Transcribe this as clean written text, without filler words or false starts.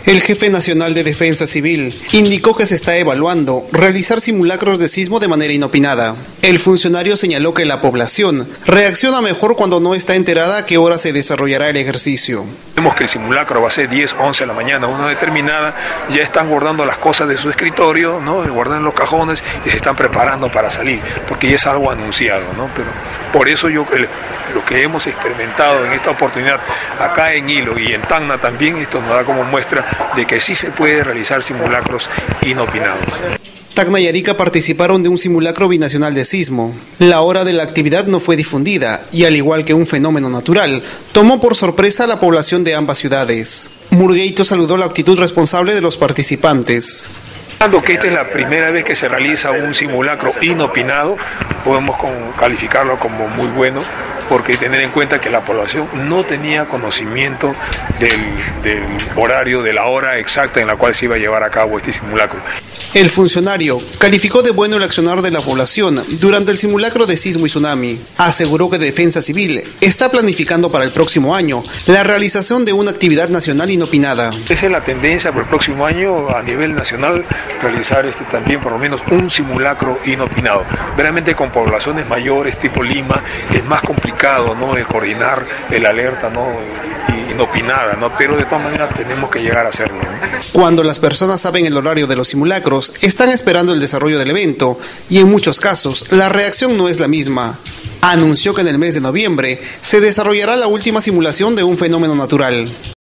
El jefe nacional de Defensa Civil indicó que se está evaluando realizar simulacros de sismo de manera inopinada. El funcionario señaló que la población reacciona mejor cuando no está enterada a qué hora se desarrollará el ejercicio. Vemos que el simulacro va a ser 10, 11 de la mañana, una determinada, ya están guardando las cosas de su escritorio, ¿no? Guardan los cajones y se están preparando para salir, porque ya es algo anunciado, ¿no? Pero por eso lo que hemos experimentado en esta oportunidad acá en Hilo y en Tacna también, esto nos da como muestra de que sí se puede realizar simulacros inopinados. Tacna y Arica participaron de un simulacro binacional de sismo. La hora de la actividad no fue difundida y, al igual que un fenómeno natural, tomó por sorpresa a la población de ambas ciudades. Murgueito saludó la actitud responsable de los participantes. Dado que esta es la primera vez que se realiza un simulacro inopinado, podemos calificarlo como muy bueno, porque tener en cuenta que la población no tenía conocimiento del horario, de la hora exacta en la cual se iba a llevar a cabo este simulacro. El funcionario calificó de bueno el accionar de la población durante el simulacro de sismo y tsunami. Aseguró que Defensa Civil está planificando para el próximo año la realización de una actividad nacional inopinada. Esa es la tendencia para el próximo año a nivel nacional, realizar también por lo menos un simulacro inopinado. Veramente con poblaciones mayores tipo Lima es más complicado, ¿no?, el coordinar el alerta, ¿no?, inopinada, ¿no?, pero de todas maneras tenemos que llegar a hacerlo, ¿no? Cuando las personas saben el horario de los simulacros, están esperando el desarrollo del evento y en muchos casos la reacción no es la misma. Anunció que en el mes de noviembre se desarrollará la última simulación de un fenómeno natural.